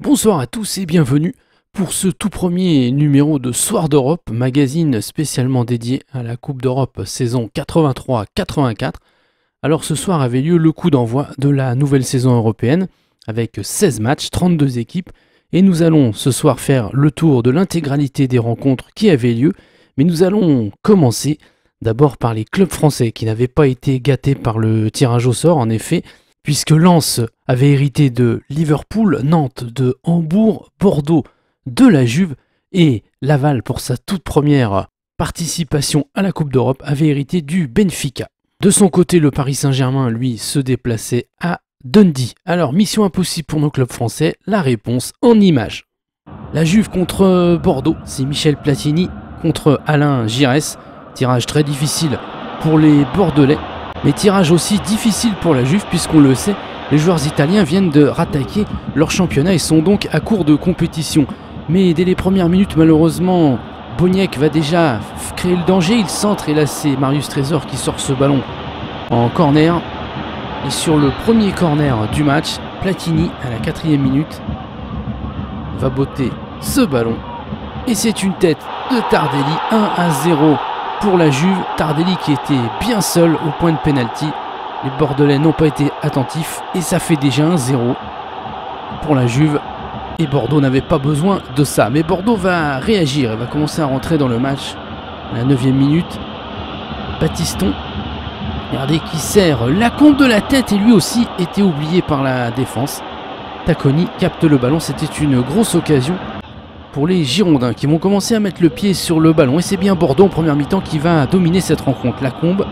Bonsoir à tous et bienvenue pour ce tout premier numéro de Soir d'Europe, magazine spécialement dédié à la Coupe d'Europe saison 83-84. Alors ce soir avait lieu le coup d'envoi de la nouvelle saison européenne avec 16 matchs, 32 équipes et nous allons ce soir faire le tour de l'intégralité des rencontres qui avaient lieu, mais nous allons commencer d'abord par les clubs français qui n'avaient pas été gâtés par le tirage au sort en effet, puisque Lens avait hérité de Liverpool, Nantes de Hambourg, Bordeaux de la Juve et Laval pour sa toute première participation à la Coupe d'Europe avait hérité du Benfica. De son côté, le Paris Saint-Germain, lui, se déplaçait à Dundee. Alors, mission impossible pour nos clubs français, la réponse en images. La Juve contre Bordeaux, c'est Michel Platini contre Alain Giresse. Tirage très difficile pour les Bordelais. Mais tirage aussi difficile pour la Juve puisqu'on le sait, les joueurs italiens viennent de rattaquer leur championnat et sont donc à court de compétition. Mais dès les premières minutes, malheureusement, Boniek va déjà créer le danger. Il centre et là c'est Marius Trésor qui sort ce ballon en corner. Et sur le premier corner du match, Platini à la 4e minute va botter ce ballon. Et c'est une tête de Tardelli, 1-0. Pour la Juve, Tardelli qui était bien seul au point de pénalty. Les Bordelais n'ont pas été attentifs et ça fait déjà 1-0 pour la Juve. Et Bordeaux n'avait pas besoin de ça. Mais Bordeaux va réagir et va commencer à rentrer dans le match. À la 9e minute, Batiston, regardez qui sert la compte de la tête et lui aussi était oublié par la défense. Tacconi capte le ballon, c'était une grosse occasion pour les Girondins qui vont commencer à mettre le pied sur le ballon. Et c'est bien Bordeaux en première mi-temps qui va dominer cette rencontre. Lacombe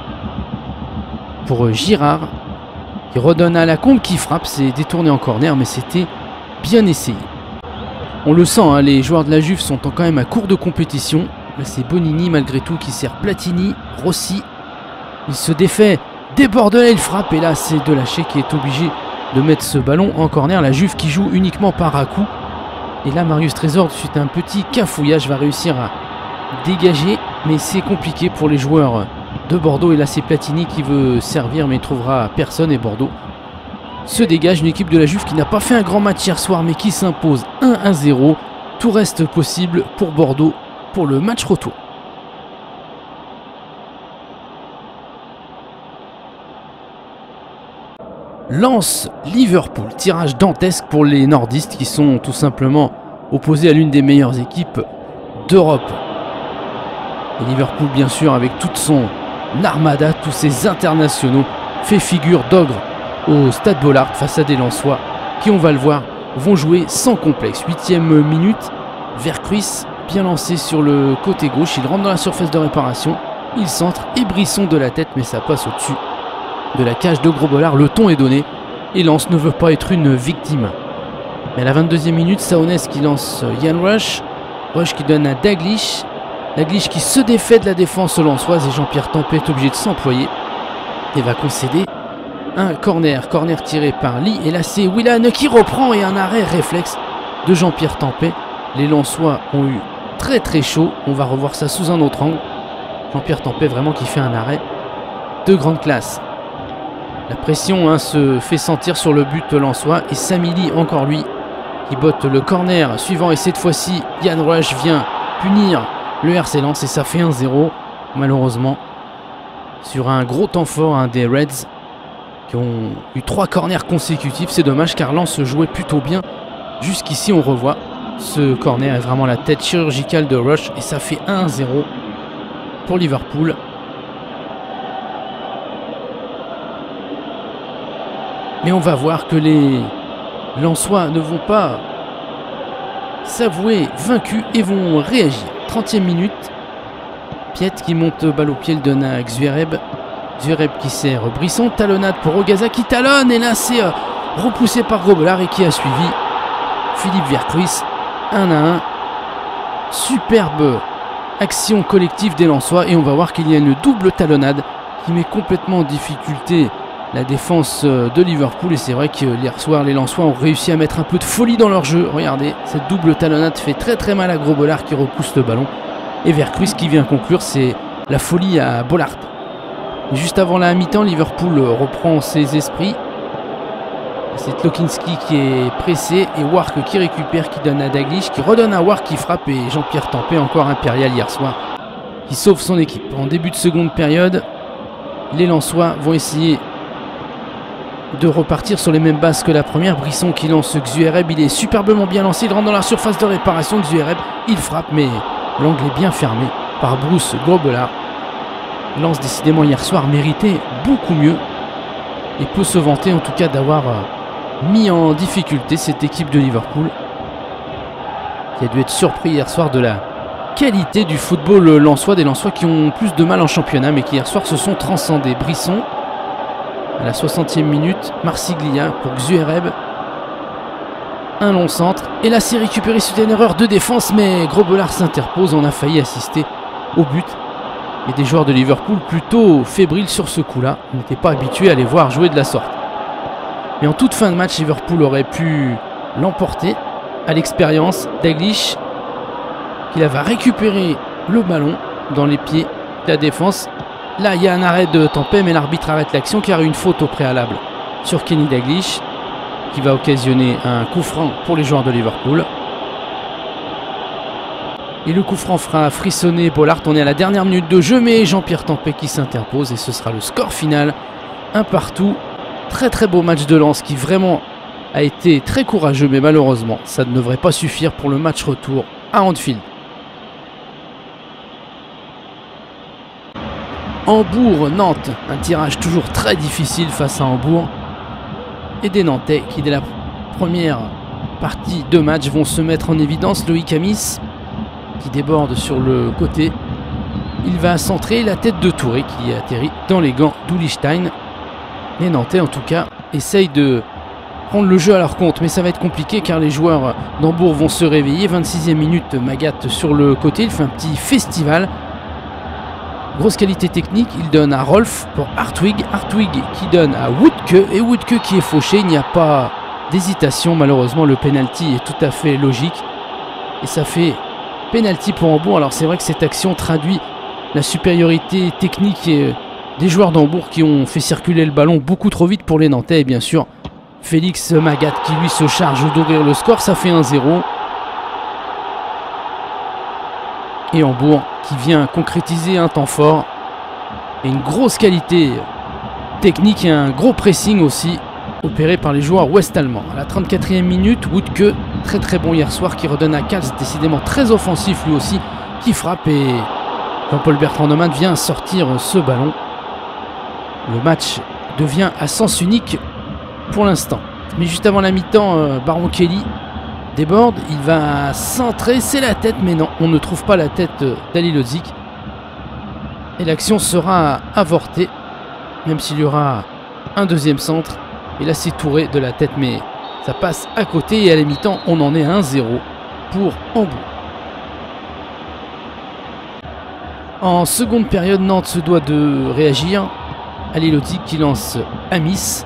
pour Girard qui redonne à Lacombe qui frappe. C'est détourné en corner mais c'était bien essayé. On le sent, hein, les joueurs de la Juve sont quand même à court de compétition. Là c'est Bonini malgré tout qui sert Platini. Rossi, il se défait des Bordelais, il frappe et là c'est Delaché qui est obligé de mettre ce ballon en corner. La Juve qui joue uniquement par à-coup. Et là, Marius Trésor, suite à un petit cafouillage, va réussir à dégager. Mais c'est compliqué pour les joueurs de Bordeaux. Et là, c'est Platini qui veut servir, mais il ne trouvera personne. Et Bordeaux se dégage. Une équipe de la Juve qui n'a pas fait un grand match hier soir, mais qui s'impose 1-0. Tout reste possible pour Bordeaux pour le match retour. Lens Liverpool, tirage dantesque pour les nordistes qui sont tout simplement opposés à l'une des meilleures équipes d'Europe. Et Liverpool bien sûr avec toute son armada, tous ses internationaux, fait figure d'ogre au Stade Bollaert face à des Lensois qui, on va le voir, vont jouer sans complexe. 8e minute, Vercruis bien lancé sur le côté gauche, il rentre dans la surface de réparation, il centre et Brisson de la tête mais ça passe au-dessus de la cage de Gros-Bollard. Le ton est donné et Lens ne veut pas être une victime. Mais à la 22e minute, Saonès qui lance Jan Rush. Rush qui donne à Daglish. Daglish qui se défait de la défense lensoise et Jean-Pierre Tempet est obligé de s'employer et va concéder un corner. Corner tiré par Lee et là c'est Willan qui reprend et un arrêt réflexe de Jean-Pierre Tempet. Les Lensois ont eu très très chaud. On va revoir ça sous un autre angle. Jean-Pierre Tempet vraiment qui fait un arrêt de grande classe. La pression se fait sentir sur le but lensois et Samili encore lui qui botte le corner suivant et cette fois-ci Jan Rush vient punir le RC Lens et ça fait 1-0 malheureusement sur un gros temps fort des Reds qui ont eu 3 corners consécutifs. C'est dommage car Lens jouait plutôt bien jusqu'ici. On revoit ce corner est vraiment la tête chirurgicale de Rush et ça fait 1-0 pour Liverpool. Mais on va voir que les Lensois ne vont pas s'avouer vaincus et vont réagir. 30e minute, Piet qui monte balle au pied, le donne à Xvereb. Xvereb qui sert Brisson, talonnade pour Ogaza qui talonne et là c'est repoussé par Gros-Bollard et qui a suivi Philippe Vercruis. 1-1. Superbe action collective des Lensois et on va voir qu'il y a une double talonnade qui met complètement en difficulté la défense de Liverpool et c'est vrai que hier soir les Lensois ont réussi à mettre un peu de folie dans leur jeu. Regardez, cette double talonnade fait très très mal à Gros-Bollard qui repousse le ballon et Vercruis qui vient conclure. C'est la folie à Bollaert. Juste avant la mi-temps, Liverpool reprend ses esprits C'est Lokinski qui est pressé et Wark qui récupère, qui donne à Daglish, qui redonne à Wark qui frappe et Jean-Pierre Tempé, encore impérial hier soir, qui sauve son équipe. En début de seconde période, les Lensois vont essayer de repartir sur les mêmes bases que la première. Brisson qui lance Xuereb, il est superbement bien lancé, il rentre dans la surface de réparation. Xuereb, il frappe mais l'angle est bien fermé par Bruce Grobelard. Lance décidément hier soir méritait beaucoup mieux et peut se vanter en tout cas d'avoir mis en difficulté cette équipe de Liverpool qui a dû être surpris hier soir de la qualité du football lensois, des Lensois qui ont plus de mal en championnat mais qui hier soir se sont transcendés. Brisson à la 60e minute, Marsiglia pour Xuereb, un long centre et là c'est récupéré suite à une erreur de défense mais Grobelard s'interpose, on a failli assister au but. Et des joueurs de Liverpool plutôt fébriles sur ce coup-là, n'étaient pas habitués à les voir jouer de la sorte. Mais en toute fin de match, Liverpool aurait pu l'emporter à l'expérience. Daglish qui va récupérer le ballon dans les pieds de la défense. Là, il y a un arrêt de Tempé, mais l'arbitre arrête l'action car il y a une faute au préalable sur Kenny Daglish qui va occasionner un coup franc pour les joueurs de Liverpool. Et le coup franc fera frissonner Bollard. On est à la dernière minute de jeu, mais Jean-Pierre Tempé qui s'impose et ce sera le score final. Un partout. Très très beau match de Lens qui vraiment a été très courageux, mais malheureusement, ça ne devrait pas suffire pour le match retour à Anfield. Hambourg-Nantes, un tirage toujours très difficile face à Hambourg. Et des Nantais qui, dès la première partie de match, vont se mettre en évidence. Loïc Amis qui déborde sur le côté. Il va centrer la tête de Touré qui atterrit dans les gants d'Ulistein. Les Nantais en tout cas essayent de prendre le jeu à leur compte, mais ça va être compliqué car les joueurs d'Hambourg vont se réveiller. 26e minute, Magat sur le côté, il fait un petit festival. Grosse qualité technique, il donne à Rolf pour Hartwig. Hartwig qui donne à Woodke et Woodke qui est fauché. Il n'y a pas d'hésitation, malheureusement le penalty est tout à fait logique et ça fait penalty pour Hambourg. Alors c'est vrai que cette action traduit la supériorité technique des joueurs d'Hambourg qui ont fait circuler le ballon beaucoup trop vite pour les Nantais. Et bien sûr, Félix Magat qui lui se charge d'ouvrir le score. Ça fait 1-0. Et Hambourg qui vient concrétiser un temps fort. Et une grosse qualité technique et un gros pressing aussi opéré par les joueurs ouest-allemands. À la 34e minute, Woodke, très très bon hier soir, qui redonne à Kals, décidément très offensif lui aussi, qui frappe et Jean-Paul Bertrand-Neumann vient sortir ce ballon. Le match devient à sens unique pour l'instant. Mais juste avant la mi-temps, Baron Kelly déborde, il va centrer, c'est la tête, mais non, on ne trouve pas la tête d'Ali Lodzik. Et l'action sera avortée, même s'il y aura un deuxième centre. Et là c'est Touré de la tête, mais ça passe à côté. Et à la mi-temps, on en est à 1-0 pour Hambourg. En seconde période, Nantes se doit de réagir. Ali Lodzik qui lance Amis.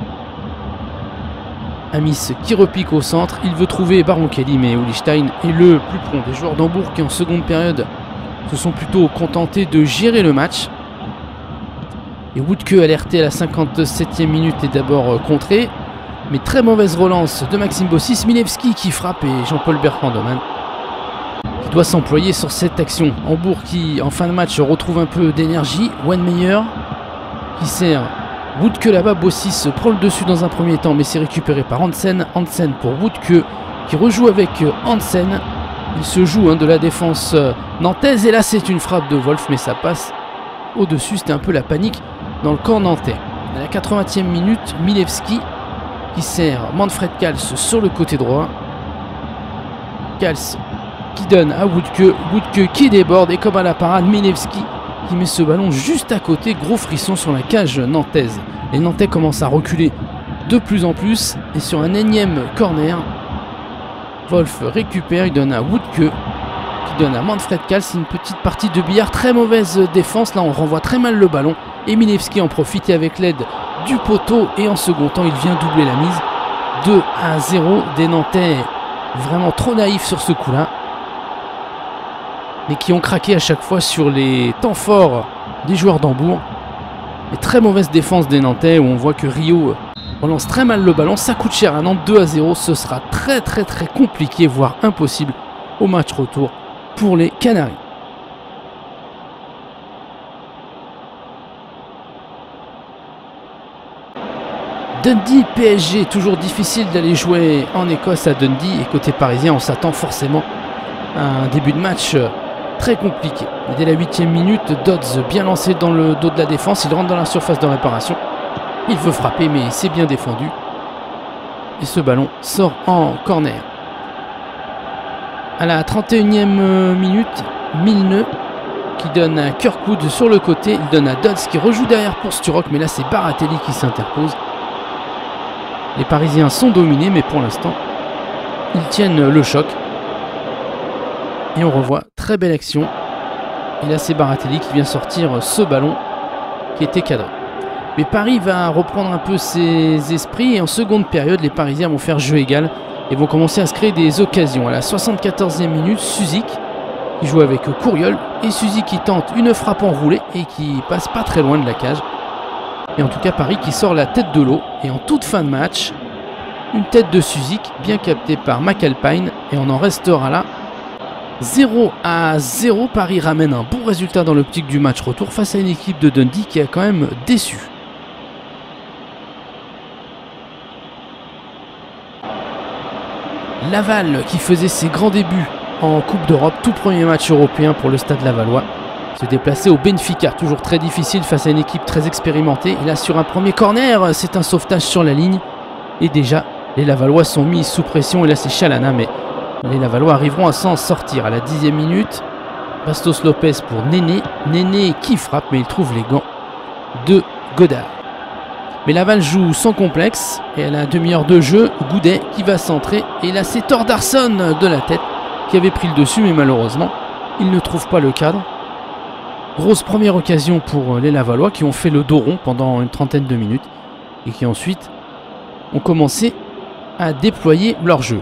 Amis qui repique au centre. Il veut trouver Baron Kelly, mais Ulistein est le plus prompt des joueurs d'Hambourg qui en seconde période se sont plutôt contentés de gérer le match. Et Woodke alerté à la 57e minute est d'abord contré. Mais très mauvaise relance de Maxime Bossis. Milewski qui frappe et Jean-Paul Bertrand-Neumann qui doit s'employer sur cette action. Hambourg qui en fin de match retrouve un peu d'énergie. Wenmeyer qui sert Woodke là-bas. Bossis prend le dessus dans un premier temps mais c'est récupéré par Hansen. Hansen pour Woodke qui rejoue avec Hansen. Il se joue de la défense nantaise et là c'est une frappe de Wolf mais ça passe au-dessus. C'était un peu la panique dans le camp nantais. À la 80e minute, Milewski qui sert Manfred Kals sur le côté droit. Kals qui donne à Woodke. Woodke qui déborde et comme à la parade, Milewski qui met ce ballon juste à côté. Gros frisson sur la cage nantaise. Les Nantais commencent à reculer de plus en plus et sur un énième corner, Wolf récupère, il donne à Woodke qui donne à Manfred Kals. C'est une petite partie de billard, très mauvaise défense. Là on renvoie très mal le ballon et Milewski en profite et avec l'aide du poteau et en second temps il vient doubler la mise. 2-0, des Nantais vraiment trop naïfs sur ce coup là mais qui ont craqué à chaque fois sur les temps forts des joueurs d'Hambourg. Et très mauvaise défense des Nantais où on voit que Rio relance très mal le ballon, ça coûte cher à Nantes, 2-0, ce sera très compliqué, voire impossible au match retour pour les Canaries. Dundee PSG, toujours difficile d'aller jouer en Écosse à Dundee, et côté parisien on s'attend forcément à un début de match très compliqué. Dès la 8e minute, Dodds bien lancé dans le dos de la défense, il rentre dans la surface de réparation. Il veut frapper mais c'est bien défendu. Et ce ballon sort en corner. À la 31e minute, Milne qui donne à Kirkwood sur le côté. Il donne à Dodds qui rejoue derrière pour Sturrock. Mais là c'est Baratelli qui s'interpose. Les Parisiens sont dominés mais pour l'instant ils tiennent le choc. Et on revoit très belle action. Et là c'est Baratelli qui vient sortir ce ballon qui était cadré. Mais Paris va reprendre un peu ses esprits et en seconde période, les Parisiens vont faire jeu égal et vont commencer à se créer des occasions. À la 74e minute, Suzik qui joue avec Couriol et Suzik qui tente une frappe enroulée et qui passe pas très loin de la cage. Et en tout cas, Paris qui sort la tête de l'eau et en toute fin de match, une tête de Suzik bien captée par McAlpine et on en restera là. 0-0, Paris ramène un bon résultat dans l'optique du match retour face à une équipe de Dundee qui a quand même déçu. Laval qui faisait ses grands débuts en Coupe d'Europe, tout premier match européen pour le Stade Lavallois, se déplacer au Benfica, toujours très difficile face à une équipe très expérimentée. Et là sur un premier corner, c'est un sauvetage sur la ligne et déjà les Lavallois sont mis sous pression et là c'est Chalana mais les Lavallois arriveront à s'en sortir. À la 10e minute, Bastos Lopez pour Néné, Néné qui frappe mais il trouve les gants de Godard. Mais Laval joue sans complexe et à la demi-heure de jeu, Goudet qui va centrer et là c'est Thordarson de la tête qui avait pris le dessus mais malheureusement il ne trouve pas le cadre. Grosse première occasion pour les Lavallois qui ont fait le dos rond pendant une trentaine de minutes et qui ensuite ont commencé à déployer leur jeu.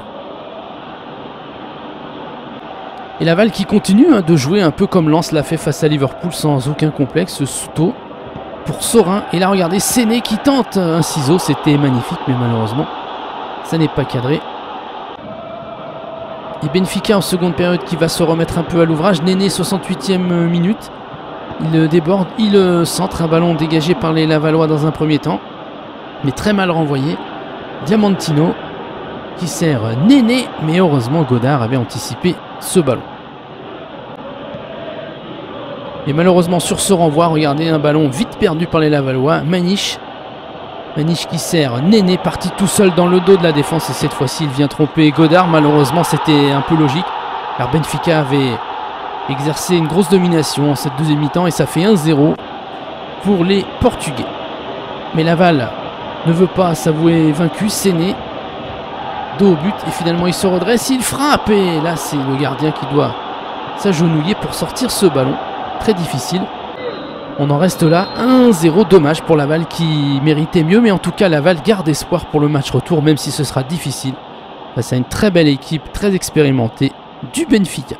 Et Laval qui continue de jouer un peu comme Lens l'a fait face à Liverpool sans aucun complexe. Souto pour Sorin. Et là regardez Séné qui tente un ciseau. C'était magnifique mais malheureusement ça n'est pas cadré. Et Benfica en seconde période qui va se remettre un peu à l'ouvrage. Néné 68e minute. Il déborde, il centre un ballon dégagé par les Lavallois dans un premier temps. Mais très mal renvoyé. Diamantino qui sert Néné. Mais heureusement Godard avait anticipé ce ballon. Et malheureusement sur ce renvoi, regardez un ballon vite perdu par les Lavallois. Maniche qui sert Néné, parti tout seul dans le dos de la défense et cette fois-ci il vient tromper Godard. Malheureusement c'était un peu logique car Benfica avait exercé une grosse domination en cette deuxième mi-temps et ça fait 1-0 pour les Portugais. Mais Laval ne veut pas s'avouer vaincu. Séné dos au but et finalement il se redresse, il frappe et là c'est le gardien qui doit s'agenouiller pour sortir ce ballon. Très difficile. On en reste là, 1-0, dommage pour Laval qui méritait mieux, mais en tout cas Laval garde espoir pour le match retour, même si ce sera difficile face à une très belle équipe, très expérimentée du Benfica.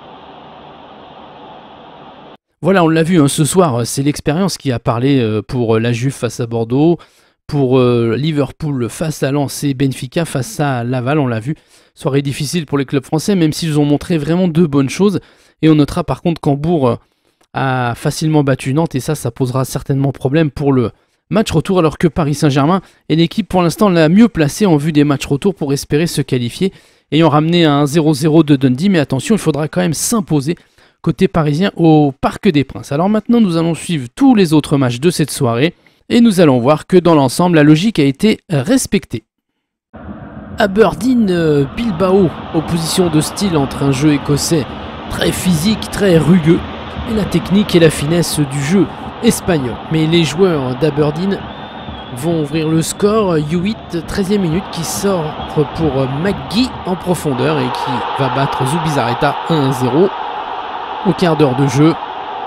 Voilà, on l'a vu ce soir, c'est l'expérience qui a parlé pour la Juve face à Bordeaux, pour Liverpool face à Lens et Benfica face à Laval, on l'a vu. Soirée difficile pour les clubs français, même s'ils ont montré vraiment de bonnes choses. Et on notera par contre qu'Hambourg a facilement battu Nantes et ça posera certainement problème pour le match retour, alors que Paris Saint-Germain est l'équipe pour l'instant la mieux placée en vue des matchs retour pour espérer se qualifier, ayant ramené un 0-0 de Dundee. Mais attention, il faudra quand même s'imposer côté parisien au Parc des Princes. Alors maintenant nous allons suivre tous les autres matchs de cette soirée et nous allons voir que dans l'ensemble la logique a été respectée. Aberdeen Bilbao, opposition de style entre un jeu écossais très physique, très rugueux et la technique et la finesse du jeu espagnol. Mais les joueurs d'Aberdeen vont ouvrir le score. Hewitt, 13e minute, qui sort pour McGee en profondeur et qui va battre Zubizarreta 1-0 au quart d'heure de jeu.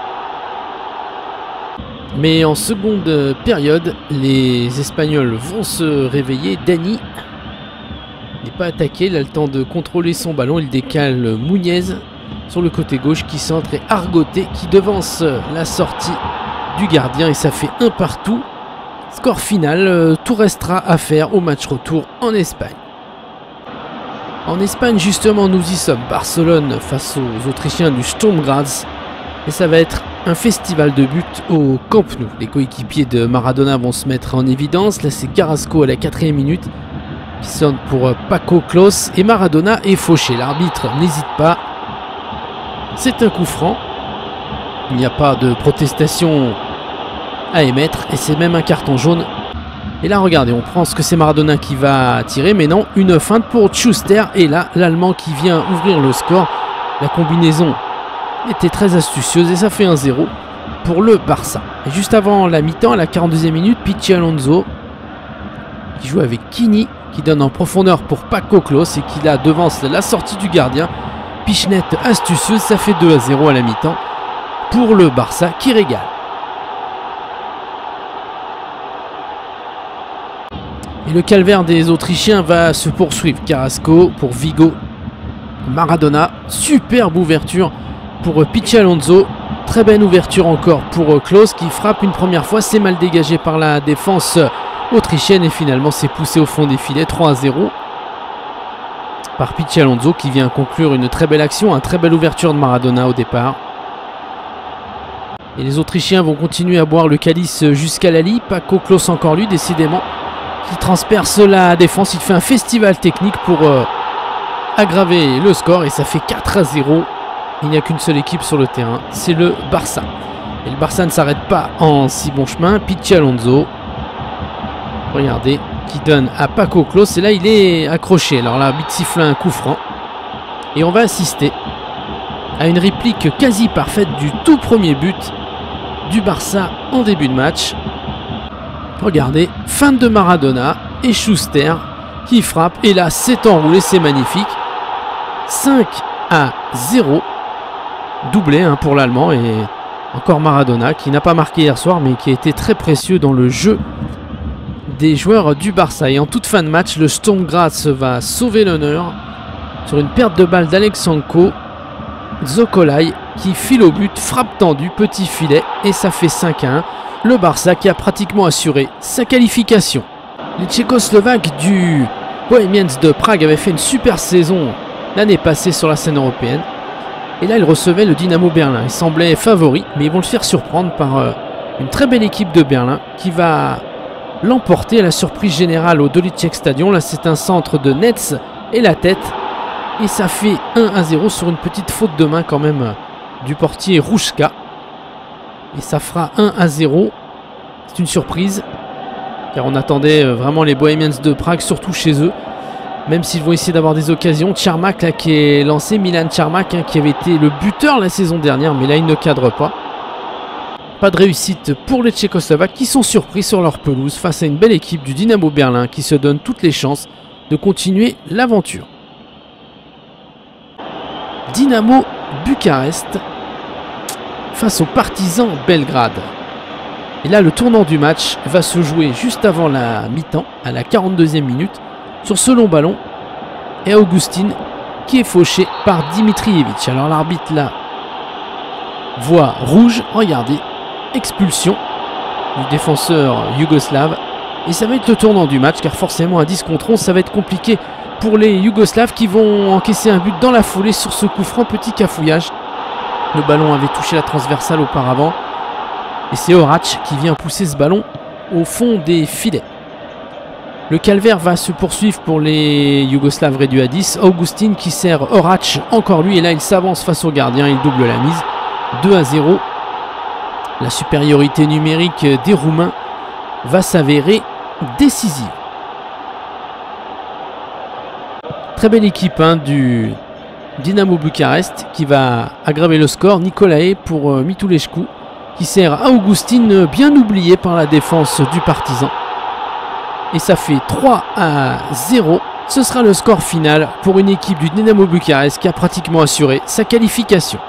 Mais en seconde période, les Espagnols vont se réveiller. Dani n'est pas attaqué, il a le temps de contrôler son ballon, il décale Muñez sur le côté gauche qui centre et Argoté qui devance la sortie du gardien et ça fait un partout Score final, tout restera à faire au match retour en Espagne. En Espagne, justement, nous y sommes. Barcelone face aux Autrichiens du Sturm Graz. Et ça va être un festival de buts au Camp Nou. Les coéquipiers de Maradona vont se mettre en évidence. Là, c'est Carrasco à la 4e minute qui sonne pour Paco Clos. Et Maradona est fauché. L'arbitre n'hésite pas. C'est un coup franc. Il n'y a pas de protestation à émettre. Et c'est même un carton jaune. Et là, regardez, on pense que c'est Maradona qui va tirer. Mais non, une feinte pour Schuster. Et là, l'Allemand qui vient ouvrir le score. La combinaison était très astucieuse et ça fait 1-0 pour le Barça. Et juste avant la mi-temps, à la 42e minute, Pichi Alonso qui joue avec Kini, qui donne en profondeur pour Paco Clos et qui là devance la sortie du gardien. Pichenette astucieuse, ça fait 2-0 à la mi-temps pour le Barça qui régale. Et le calvaire des Autrichiens va se poursuivre. Carrasco pour Vigo, Maradona, superbe ouverture pour Pichi Alonso, très belle ouverture encore pour Klose qui frappe une première fois, c'est mal dégagé par la défense autrichienne et finalement c'est poussé au fond des filets, 3-0 par Pichi Alonso qui vient conclure une très belle action, une très belle ouverture de Maradona au départ. Et les Autrichiens vont continuer à boire le calice jusqu'à la lie. Paco Klose encore lui décidément qui transperce la défense, il fait un festival technique pour aggraver le score et ça fait 4-0. Il n'y a qu'une seule équipe sur le terrain, c'est le Barça. Et le Barça ne s'arrête pas en si bon chemin. Pichi Alonso, regardez, qui donne à Paco Clos. Et là, il est accroché. Alors l'arbitre siffle un coup franc. Et on va assister à une réplique quasi parfaite du tout premier but du Barça en début de match. Regardez, feinte de Maradona et Schuster qui frappe. Et là, c'est enroulé, c'est magnifique. 5-0. Doublé pour l'Allemand et encore Maradona qui n'a pas marqué hier soir mais qui a été très précieux dans le jeu des joueurs du Barça. Et en toute fin de match, le Sturm Graz va sauver l'honneur sur une perte de balle d'Alexanko. Zokolai qui file au but, frappe tendue, petit filet et ça fait 5-1. Le Barça qui a pratiquement assuré sa qualification. Les Tchécoslovaques du Bohemians de Prague avaient fait une super saison l'année passée sur la scène européenne. Et là, ils recevaient le Dynamo Berlin. Ils semblaient favoris, mais ils vont le faire surprendre par une très belle équipe de Berlin qui va l'emporter à la surprise générale au Dolicek Stadion. Là, c'est un centre de Netz et la tête. Et ça fait 1-0 sur une petite faute de main quand même du portier Rouchka. Et ça fera 1-0. C'est une surprise, car on attendait vraiment les Bohemians de Prague, surtout chez eux. Même s'ils vont essayer d'avoir des occasions. Tcharmak là, qui est lancé, Milan Tcharmak qui avait été le buteur la saison dernière, mais là il ne cadre pas. Pas de réussite pour les Tchécoslovaques qui sont surpris sur leur pelouse face à une belle équipe du Dynamo Berlin qui se donne toutes les chances de continuer l'aventure. Dynamo Bucarest face aux Partisans Belgrade. Et là le tournant du match va se jouer juste avant la mi-temps, à la 42e minute. Sur ce long ballon, et Augustin qui est fauché par Dimitrijevic. Alors l'arbitre là voit rouge, regardez, expulsion du défenseur yougoslave. Et ça va être le tournant du match, car forcément à 10 contre 11, ça va être compliqué pour les Yougoslaves qui vont encaisser un but dans la foulée sur ce coup franc, petit cafouillage. Le ballon avait touché la transversale auparavant. Et c'est Horac qui vient pousser ce ballon au fond des filets. Le calvaire va se poursuivre pour les Yougoslaves réduits à 10. Augustin qui sert Horac, encore lui. Et là, il s'avance face au gardien. Il double la mise. 2-0. La supériorité numérique des Roumains va s'avérer décisive. Très belle équipe du Dynamo Bucarest qui va aggraver le score. Nicolae pour Mitulescu qui sert à Augustin, bien oublié par la défense du Partizan. Et ça fait 3-0. Ce sera le score final pour une équipe du Dynamo Bucarest qui a pratiquement assuré sa qualification.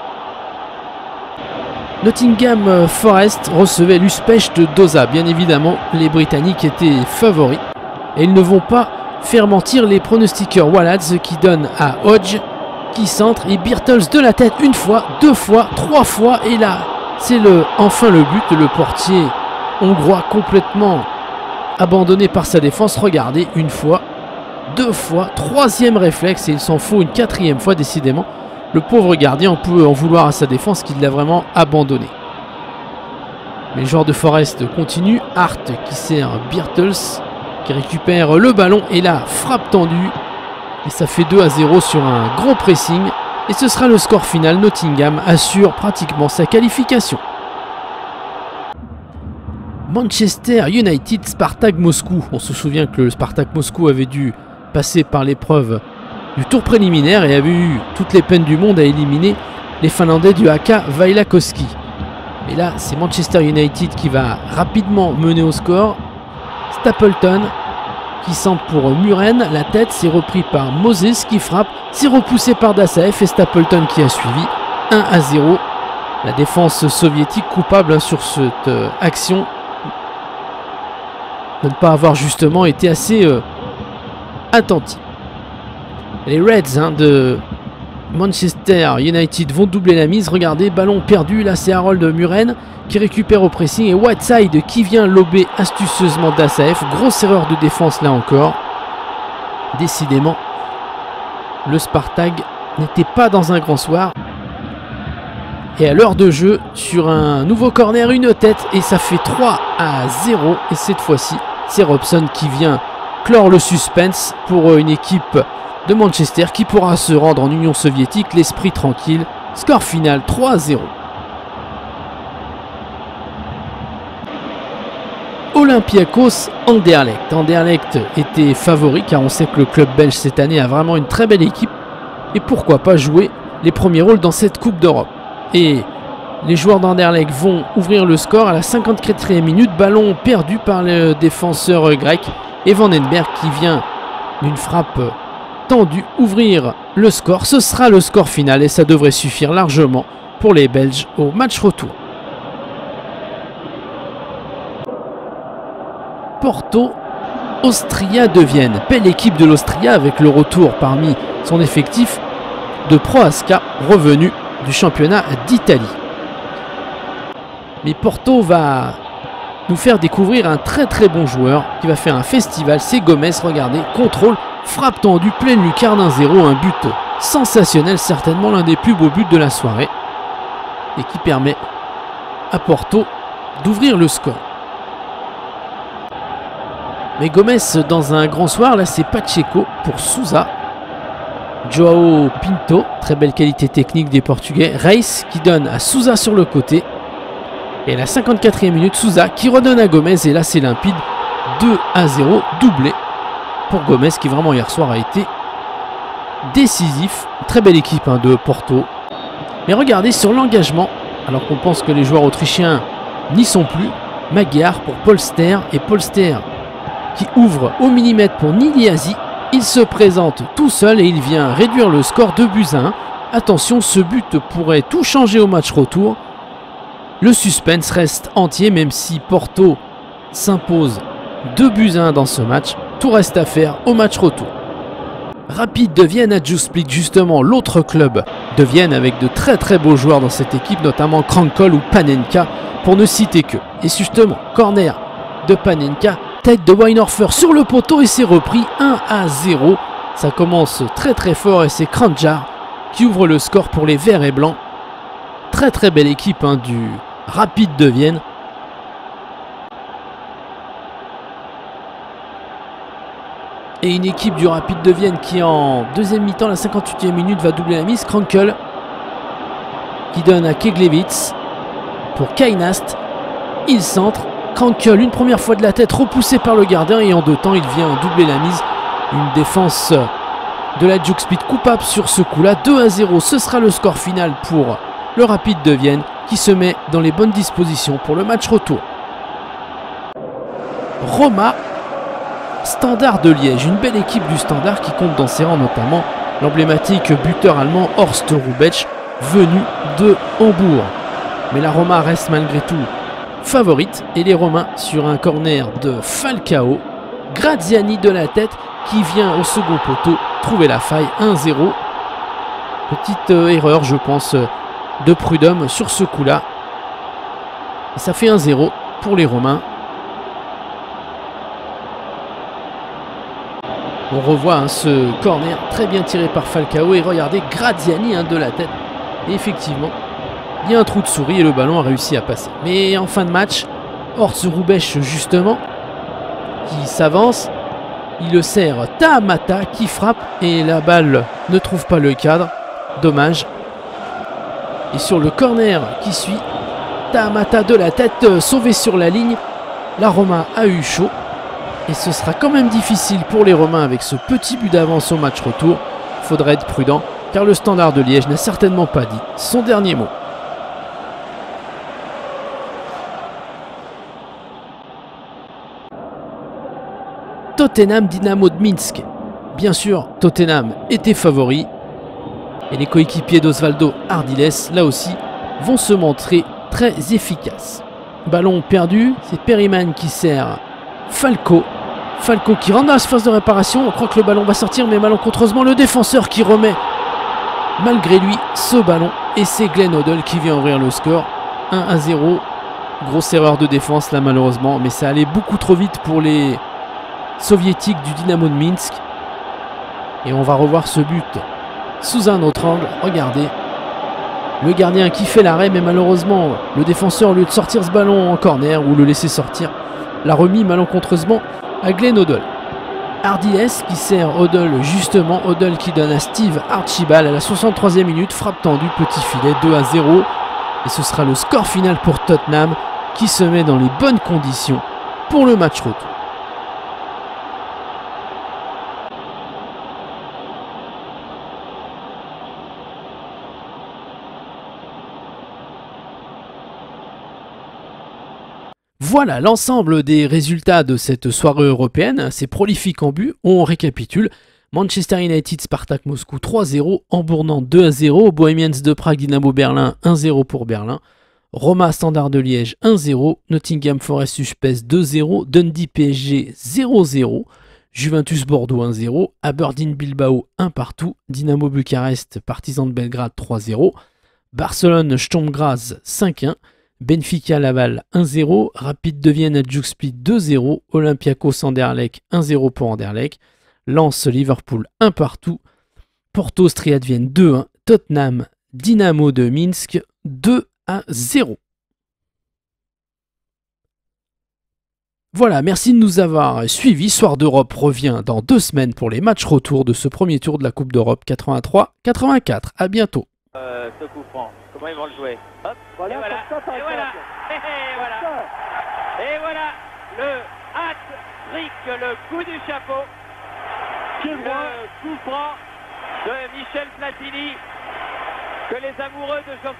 Nottingham Forest recevait l'Újpest de Dózsa. Bien évidemment, les Britanniques étaient favoris. Et ils ne vont pas faire mentir les pronostiqueurs Wallads qui donnent à Hodge qui centre et Birtles de la tête une fois, deux fois, trois fois. Et là, c'est enfin le but. Le portier hongrois complètement abandonné par sa défense. Regardez, une fois, deux fois, troisième réflexe et il s'en faut une quatrième fois décidément. Le pauvre gardien, on peut en vouloir à sa défense qui l'a vraiment abandonné. Mais le joueur de Forest continue. Hart qui sert Birtles, qui récupère le ballon et la frappe tendue. Et ça fait 2-0 sur un gros pressing. Et ce sera le score final. Nottingham assure pratiquement sa qualification. Manchester United, Spartak Moscou. On se souvient que le Spartak Moscou avait dû passer par l'épreuve du tour préliminaire et avait eu toutes les peines du monde à éliminer les Finlandais du AK Vailakoski. Et là, c'est Manchester United qui va rapidement mener au score. Stapleton qui centre pour Muren. La tête, c'est repris par Moses qui frappe. C'est repoussé par Dassaev et Stapleton qui a suivi. 1-0. La défense soviétique coupable sur cette action de ne pas avoir justement été assez attentif. Les Reds de Manchester United vont doubler la mise. Regardez, ballon perdu. Là, c'est Harold Muren qui récupère au pressing. Et Whiteside qui vient lober astucieusement Dassaev. Grosse erreur de défense là encore. Décidément, le Spartak n'était pas dans un grand soir. Et à l'heure de jeu, sur un nouveau corner, une tête. Et ça fait 3-0. Et cette fois-ci, c'est Robson qui vient clore le suspense pour une équipe de Manchester qui pourra se rendre en Union soviétique l'esprit tranquille. Score final 3-0. Olympiakos Anderlecht. Anderlecht était favori car on sait que le club belge cette année a vraiment une très belle équipe. Et pourquoi pas jouer les premiers rôles dans cette Coupe d'Europe. Et les joueurs d'Anderlecht vont ouvrir le score à la 54e minute. Ballon perdu par le défenseur grec. Et Vandenberg qui vient d'une frappe tendue ouvrir le score. Ce sera le score final et ça devrait suffire largement pour les Belges au match retour. Porto, Austria de Vienne. Belle équipe de l'Austria avec le retour parmi son effectif de Prohaska, revenu du championnat d'Italie. Mais Porto va nous faire découvrir un très très bon joueur qui va faire un festival. C'est Gomez, regardez, contrôle, frappe tendue, pleine lucarne 1-0, un but sensationnel, certainement l'un des plus beaux buts de la soirée et qui permet à Porto d'ouvrir le score. Mais Gomez dans un grand soir, là c'est Pacheco pour Sousa. Joao Pinto, très belle qualité technique des Portugais. Reis qui donne à Sousa sur le côté. Et à la 54e minute, Sousa qui redonne à Gomez. Et là c'est limpide, 2-0, doublé pour Gomez qui vraiment hier soir a été décisif. Très belle équipe de Porto. Mais regardez sur l'engagement, alors qu'on pense que les joueurs autrichiens n'y sont plus. Magyar pour Polster et Polster qui ouvre au millimètre pour Niliasi. Il se présente tout seul et il vient réduire le score 2-1. Attention, ce but pourrait tout changer au match retour. Le suspense reste entier même si Porto s'impose 2-1 dans ce match. Tout reste à faire au match retour. Rapide de Vienne à Jusplit, justement l'autre club de Vienne avec de très très beaux joueurs dans cette équipe, notamment Krankol ou Panenka pour ne citer que. Et justement, corner de Panenka. Tête de Weinhorfer sur le poteau et c'est repris 1-0. Ça commence très très fort et c'est Kranjar qui ouvre le score pour les verts et blancs. Très très belle équipe du Rapide de Vienne. Et une équipe du Rapide de Vienne qui en deuxième mi-temps, la 58e minute, va doubler la mise. Krankel qui donne à Keglevitz pour Kainast. Il centre. Krankel, une première fois de la tête, repoussé par le gardien et en deux temps il vient doubler la mise. Une défense de la Jusplit coupable sur ce coup-là. 2-0, ce sera le score final pour le Rapide de Vienne qui se met dans les bonnes dispositions pour le match retour. Roma, Standard de Liège, une belle équipe du Standard qui compte dans ses rangs notamment l'emblématique buteur allemand Horst Hrubesch venu de Hambourg. Mais la Roma reste malgré tout favorite et les Romains sur un corner de Falcao. Graziani de la tête qui vient au second poteau trouver la faille. 1-0. Petite erreur je pense de Prudhomme sur ce coup là et ça fait 1-0 pour les Romains. On revoit ce corner très bien tiré par Falcao et regardez Graziani de la tête. Et effectivement, il y a un trou de souris et le ballon a réussi à passer. Mais en fin de match, Horst Hrubesch justement, qui s'avance, il le sert Tahamata qui frappe et la balle ne trouve pas le cadre. Dommage. Et sur le corner qui suit, Tahamata de la tête sauvé sur la ligne. La Roma a eu chaud. Et ce sera quand même difficile pour les Romains avec ce petit but d'avance au match retour. Il faudra être prudent car le Standard de Liège n'a certainement pas dit son dernier mot. Tottenham Dynamo de Minsk. Bien sûr, Tottenham était favori. Et les coéquipiers d'Osvaldo Ardiles, là aussi, vont se montrer très efficaces. Ballon perdu, c'est Perryman qui sert Falco. Falco qui rentre dans la surface de réparation. On croit que le ballon va sortir, mais malencontreusement, le défenseur qui remet malgré lui ce ballon. Et c'est Glenn Hoddle qui vient ouvrir le score. 1-0. Grosse erreur de défense là malheureusement, mais ça allait beaucoup trop vite pour les soviétiques du Dynamo de Minsk. Et on va revoir ce but sous un autre angle. Regardez. Le gardien qui fait l'arrêt, mais malheureusement, le défenseur, au lieu de sortir ce ballon en corner ou le laisser sortir, l'a remis malencontreusement à Glenn Hoddle. Ardiles qui sert Hoddle justement. Hoddle qui donne à Steve Archibald à la 63e minute. Frappe tendue, petit filet, 2-0. Et ce sera le score final pour Tottenham qui se met dans les bonnes conditions pour le match retour. Voilà l'ensemble des résultats de cette soirée européenne. C'est prolifique en but. On récapitule. Manchester United, Spartak Moscou 3-0, Hambourg-Nantes 2-0, Bohemians de Prague, Dynamo Berlin 1-0 pour Berlin, Roma Standard de Liège 1-0, Nottingham Forest Suspes 2-0, Dundee PSG 0-0, Juventus Bordeaux 1-0, Aberdeen Bilbao 1 partout, Dynamo Bucarest Partizan de Belgrade 3-0, Barcelone Sturm Graz 5-1, Benfica Laval 1-0, Rapid de Vienne à Split 2-0, Olympiakos Anderlecht 1-0 pour Anderlecht, Lens Liverpool 1 partout, Porto Striad Vienne 2-1, Tottenham Dynamo de Minsk 2-0. Voilà, merci de nous avoir suivis. Soir d'Europe revient dans 2 semaines pour les matchs retour de ce premier tour de la Coupe d'Europe 83-84. À bientôt. Ce coup franc, comment ils vont le jouer? Hop, voilà, et voilà, et voilà, et voilà, et voilà, le hat-trick, le coup du chapeau, le coup franc de Michel Platini, que les amoureux de Georges